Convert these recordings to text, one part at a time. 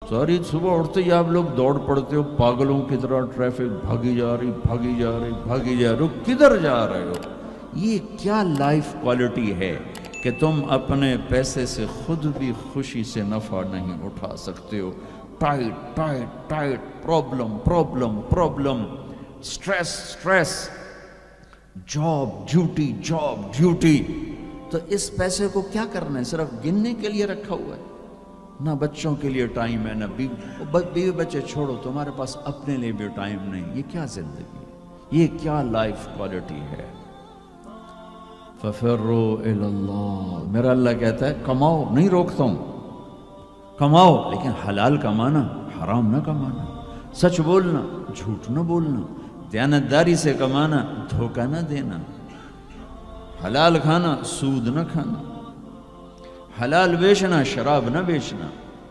ساری صبح اٹھتے ہی آپ لوگ دوڑ پڑتے ہو پاگلوں کی طرح، ٹریفک بھاگی جا رہی بھاگی جا رہی بھاگی جا رہی ہو، کدھر جا رہے ہو؟ یہ کیا لائف کوالٹی ہے کہ تم اپنے پیسے سے خود بھی خوشی سے نفع نہیں اٹھا سکتے ہو؟ Tight tight tight, problem problem problem, stress stress, job duty job duty. تو اس پیسے کو کیا کرنا ہے؟ صرف گننے کے لیے رکھا ہوا ہے؟ نہ بچوں کے لیے ٹائم ہے، نہ بیوی بچے چھوڑو، تمہارے پاس اپنے لیے بھی ٹائم نہیں۔ یہ کیا زندگی ہے؟ یہ کیا لائف کوالٹی ہے؟ فَفِرُّوا إِلَى اللَّهِ، میرا اللہ کہتا ہے کماؤ، نہیں روکتا ہوں، کماؤ لیکن حلال کمانا، حرام نہ کمانا، سچ بولنا، جھوٹ نہ بولنا، دیانتداری سے کمانا، دھوکہ نہ دینا، حلال کھانا، سود نہ کھانا، حلال بیچنا، شراب نہ بیچنا۔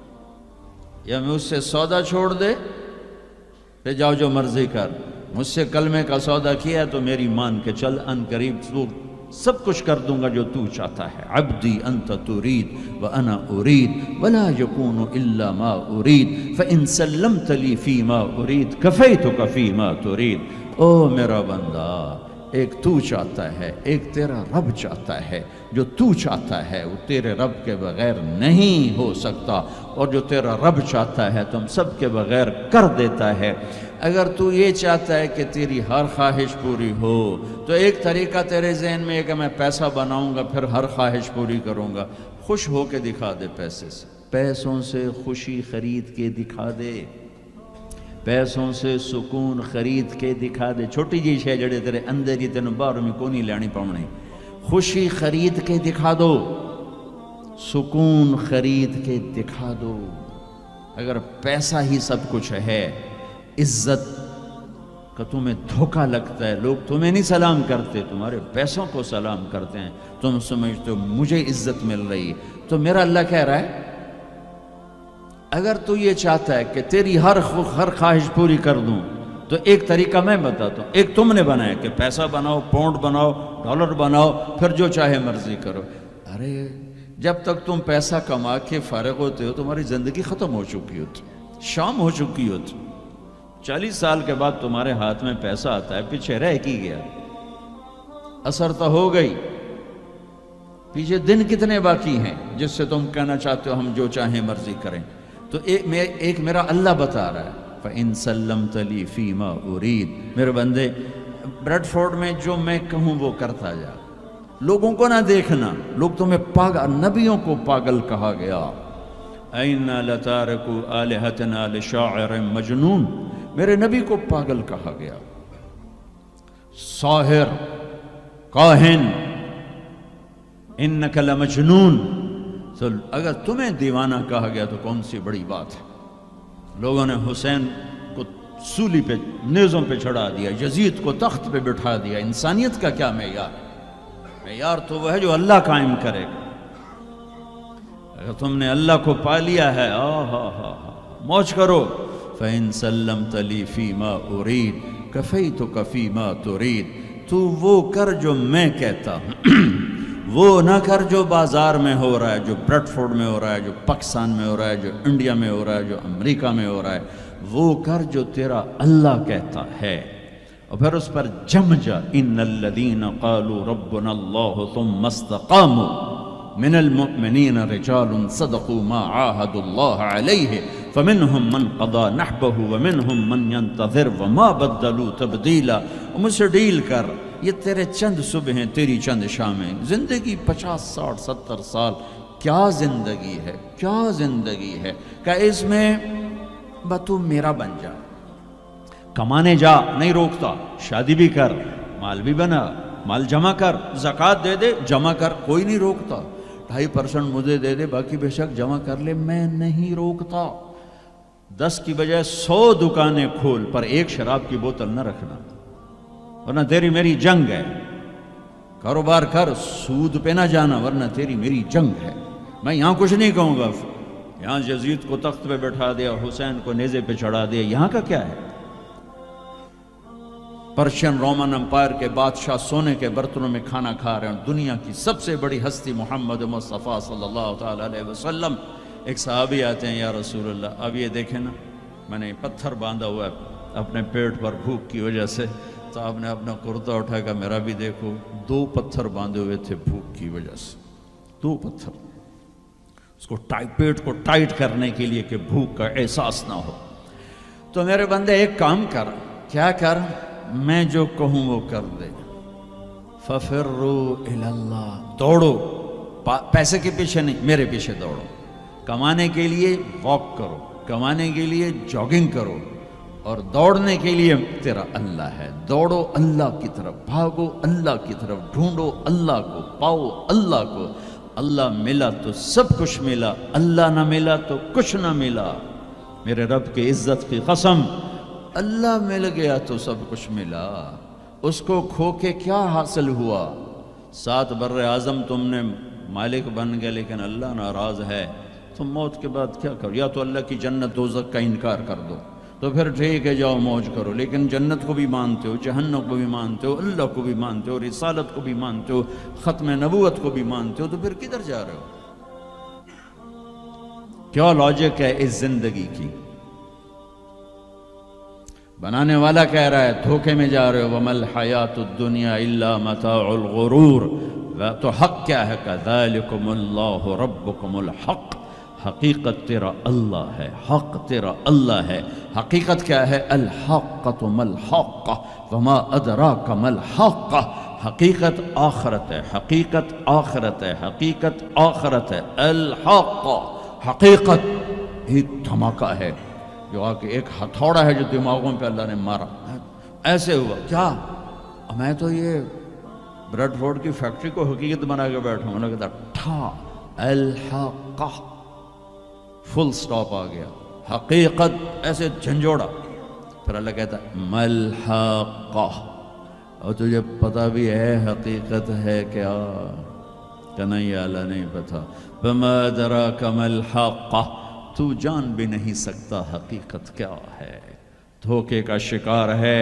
یا مجھ سے سودا چھوڑ دے پہ جاؤ جو مرضی کر، مجھ سے کلمے کا سودا کیا تو میری مان کے چل، ان قریب تو سب کچھ کر دوں گا جو تو چاہتا ہے۔ عبدی انت ترید وانا ارید ولا یکون الا ما ارید فان سلمت لی فی ما ارید کفیتک فی ما ترید۔ او میرا بندہ، ایک تو چاہتا ہے، ایک تیرا رب چاہتا ہے۔ جو تو چاہتا ہے وہ تیرے رب کے بغیر نہیں ہو سکتا، اور جو تیرا رب چاہتا ہے تم سب کے بغیر کر دیتا ہے۔ اگر تو یہ چاہتا ہے کہ تیری ہر خواہش پوری ہو تو ایک طریقہ تیرے ذہن میں ہے کہ میں پیسہ بناؤں گا پھر ہر خواہش پوری کروں گا۔ خوش ہو کے دکھا دے پیسے سے، پیسوں سے خوشی خرید کے دکھا دے، پیسوں سے سکون خرید کے دکھا دے۔ چھوٹی جی شے جڑے تیرے اندر ہی تینوں باہر میں کونی لینی پاؤنی، خوشی خرید کے دکھا دو، سکون خرید کے دکھا دو۔ اگر پیسہ ہی سب کچھ ہے، عزت کا تمہیں دھوکہ لگتا ہے، لوگ تمہیں نہیں سلام کرتے، تمہارے پیسوں کو سلام کرتے ہیں، تم سمجھتے ہو مجھے عزت مل رہی ہے، تو میرا اللہ کہہ رہا ہے اگر تو یہ چاہتا ہے کہ تیری ہر خواہش پوری کر دوں تو ایک طریقہ میں بتاتا ہوں۔ ایک تم نے بنایا کہ پیسہ بناؤ، پاؤنڈ بناؤ، ڈالر بناؤ، پھر جو چاہے مرضی کرو۔ ارے جب تک تم پیسہ کما کے فارغ ہوتے ہو تمہاری زندگی ختم ہو چکی ہوتی، شام ہو چکی ہوتی۔ 40 سال کے بعد تمہارے ہاتھ میں پیسہ آتا ہے، پیچھے رہ کی گیا، اثر تو ہو گئی، پیچھے دن کتنے باقی ہیں جس سے تم کہنا چاہتے ہو ہم جو چاہیں مرضی کریں۔ تو ایک میرا اللہ بتا رہا ہے فَإِن سَلَّمْتَ لِي فِي مَا أُرِيد، میرے بندے بریڈ فورڈ میں جو میں کہوں وہ کرتا جا، لوگوں کو نہ دیکھنا، لوگ تمہیں پاگل، نبیوں کو پاگل کہا گیا۔ اَإِنَّا لَتَارِكُوا آلِهَتِنَا لِشَاعِرٍ مَجْنُونٍ، میرے نبی کو پاگل کہا گیا، ساحر، کاہن، اِنَّكَ لَمَجْنُونَ۔ تو اگر تمہیں دیوانہ کہا گیا تو کون سی بڑی بات ہے۔ لوگوں نے حسین کو سولی پہ، نیزوں پہ چڑھا دیا، یزید کو تخت پہ بٹھا دیا، انسانیت کا کیا معیار؟ معیار تو وہ ہے جو اللہ قائم کرے گا۔ اگر تم نے اللہ کو پا لیا ہے، موج کرو۔ فَإِن سَلَّمْتَ لِي فِي مَا أُرِيد كَفَيْتُكَ فِي مَا تُرِيد، تو وہ کر جو میں کہتا ہوں، وہ نہ کر جو بازار میں ہو رہا ہے، جو بریڈ فورڈ میں ہو رہا ہے، جو پاکستان میں ہو رہا ہے، جو انڈیا میں ہو رہا ہے، جو امریکہ میں ہو رہا ہے، وہ کر جو تیرا اللہ کہتا ہے۔ اور پھر اس پر جم جا، ان الذین قالوا ربنا اللہ ثم استقاموا من المؤمنین رجال صدقوا ما عاهدوا اللہ علیہ فمنہم من قضى نحبہ ومنہم من ينتظر وما بدلوا تبدیلا۔ مجھ سے ڈیل کر، یہ تیرے چند صبح ہیں، تیری چند شامیں، زندگی 50 60 70 سال، کیا زندگی ہے، کیا زندگی ہے کہ اس میں تو میرا بن جا، کمانے جا، نہیں روکتا، شادی بھی کر، مال بھی بنا، مال جمع کر، زکوٰۃ دے دے، جمع کر، کوئی نہیں روکتا، 2.5% مجھے دے دے، باقی بے شک جمع کر لے، میں نہیں روکتا۔ 10 کی بجائے 100 دکانیں کھول، پر ایک شراب کی بوتل نہ رکھنا، ورنہ تیری میری جنگ ہے۔ کاروبار کر، سود پہ نہ جانا، ورنہ تیری میری جنگ ہے۔ میں یہاں کچھ نہیں کہوں گا، یہاں یزید کو تخت پہ بٹھا دیا، حسین کو نیزے پہ چڑھا دیا، یہاں کا کیا ہے؟ پرشین رومن امپائر کے بادشاہ سونے کے برتنوں میں کھانا کھا رہے ہیں، دنیا کی سب سے بڑی ہستی محمد مصطفیٰ صلی اللہ تعالیٰ علیہ وسلم ایک صحابی آتے ہیں، یا رسول اللہ اب یہ دیکھیں نا، میں نے پتھر باندھا ہوا ہے اپنے پیٹ پر بھوک کی وجہ سے، تو آپ نے اپنا کرتا اٹھا کر میرا بھی دیکھو، 2 پتھر باندھے ہوئے تھے بھوک کی وجہ سے، 2 پتھر، اس کو پیٹ کو ٹائٹ کرنے کے لیے کہ بھوک کا احساس نہ ہو۔ تو میرے بندے ایک کام کر، کیا کر، میں جو کہوں وہ کر دے، فَفِرُّوا إِلَى اللَّهِ، دوڑو، پیسے کے پیچھے نہیں، میرے پیچھے دوڑو، کمانے کے لیے واک کرو، کمانے کے لیے جاگنگ کرو، اور دوڑنے کے لیے تیرا اللہ ہے، دوڑو اللہ کی طرف، بھاگو اللہ کی طرف، ڈھونڈو اللہ کو، پاؤ اللہ کو، اللہ ملا تو سب کچھ ملا، اللہ نہ ملا تو کچھ نہ ملا، میرے رب کی عزت کی قسم، اللہ مل گیا تو سب کچھ ملا، اس کو کھو کے کیا حاصل ہوا؟ 7 بر اعظم تم نے مالک بن گئے لیکن اللہ ناراض ہے، تم موت کے بعد کیا کرو؟ یا تو اللہ کی جنت دوزخ کا انکار کر دو تو پھر ٹھیک ہے جاؤ موج کرو، لیکن جنت کو بھی مانتے ہو، جہنم کو بھی مانتے ہو، اللہ کو بھی مانتے ہو، رسالت کو بھی مانتے ہو، ختم نبوت کو بھی مانتے ہو، تو پھر کدھر جا رہے ہو؟ کیا لاجک ہے اس زندگی کی؟ بنانے والا کہہ رہا ہے دھوکے میں جا رہے ہو، وَمَا الْحَيَاةُ الدُّنْيَا إِلَّا مَتَاعُ الْغُرُورِ، تو حق کیا ہے؟ كَذَلِكُمُ اللَّهُ رَبُّكُمُ الْحَقِّ، حقیقت تیرا اللہ ہے، حق تیرا اللہ ہے، حقیقت کیا ہے؟ الحقۃ ما الحق وما ادراک ما الحق، حقیقت آخرت ہے، حقیقت آخرت ہے، حقیقت آخرت ہے، الحق، حقیقت ایک دھماکہ ہے جو آ کے ایک ہتھوڑا ہے جو دماغوں پہ اللہ نے مارا، ایسے ہوا کیا؟ میں تو یہ بریڈ فورڈ کی فیکٹری کو حقیقت بنا کے بیٹھا ہوں، انہوں نے کہا ٹھا الحق، فل سٹاپ آ گیا، حقیقت ایسے جھنجھوڑا، پھر اللہ کہتا ہے ملحقہ، اور تجھے پتہ بھی ہے حقیقت ہے کیا؟ کہ نہیں اللہ نہیں پتہ، وما ادراک ما الحقہ، تو جان بھی نہیں سکتا حقیقت کیا ہے، دھوکے کا شکار ہے،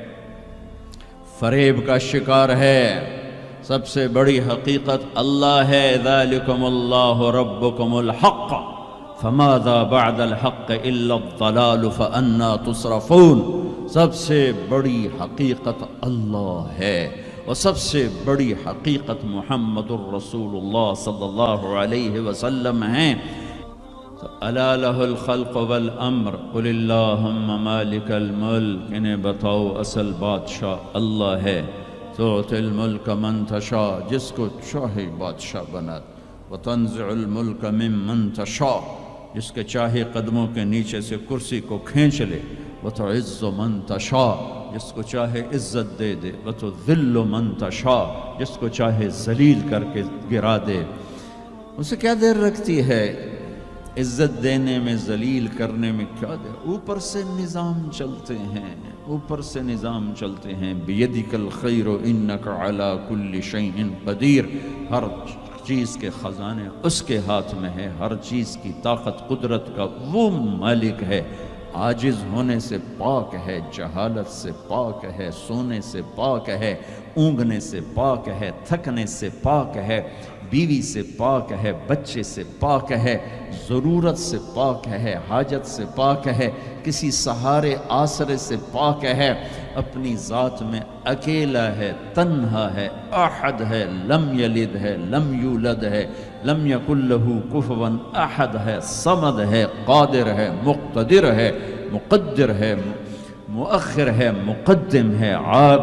فریب کا شکار ہے، سب سے بڑی حقیقت اللہ ہے، ذالکم اللہ ربکم الحق فماذا بعد الحق الا الضلال فانا تصرفون، سب سے بڑی حقیقت اللہ ہے، اور سب سے بڑی حقیقت محمد الرسول اللہ صلی اللہ علیہ وسلم ہیں۔ الا لہ الخلق والامر قل اللہم مالک الملک، انہیں بتاؤ اصل بادشاہ اللہ ہے، تعطی الملک من تشاء، جس کو چاہے بادشاہ بنا، وتنزع الملک ممن تشاء، جس کے چاہے قدموں کے نیچے سے کرسی کو کھینچ لے، وتعز من تشاء، جس کو چاہے عزت دے دے، وتذل من تشاء، جس کو چاہے ذلیل کر کے گرا دے، اسے کیا دیر رکھتی ہے عزت دینے میں، ذلیل کرنے میں، کیا دیر؟ اوپر سے نظام چلتے ہیں، اوپر سے نظام چلتے ہیں، بیدک الخیر انک علی کل شیء قدیر، ہر چیز کے خزانے اس کے ہاتھ میں ہے، ہر چیز کی طاقت قدرت کا وہ مالک ہے، عاجز ہونے سے پاک ہے، جہالت سے پاک ہے، سونے سے پاک ہے، اونگنے سے پاک ہے، تھکنے سے پاک ہے، بیوی سے پاک ہے، بچے سے پاک ہے، ضرورت سے پاک ہے، حاجت سے پاک ہے، کسی سہارے آسرے سے پاک ہے، اپنی ذات میں اکیلا ہے، تنہا ہے، احد ہے، لم یلد ہے، لم یولد ہے، لم یکن لہ کفوا احد ہے، صمد ہے، قادر ہے، مقتدر ہے، مقدر ہے، مؤخر ہے، مقدم ہے،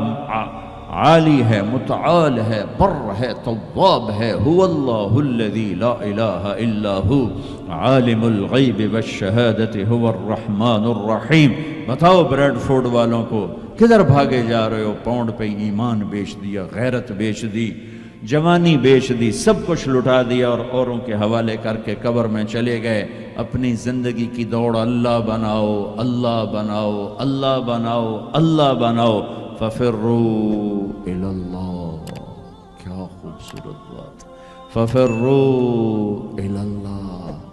عالی ہے، متعال ہے، بر ہے، تواب ہے، هو اللہ الذی لا الہ الا ہو عالم الغیب والشہادت هو الرحمن الرحیم۔ بتاؤ بریڈ فورڈ والوں کو کدھر بھاگے جا رہے ہو؟ پاؤنڈ پہ ایمان بیچ دیا، غیرت بیچ دی، جوانی بیچ دی، سب کچھ لٹا دیا اور اوروں کے حوالے کر کے قبر میں چلے گئے۔ اپنی زندگی کی دوڑ اللہ بناؤ، اللہ بناؤ، اللہ بناؤ، اللہ بناؤ، ففروا الی اللہ، کیا خوبصورت بات، ففروا الی اللہ،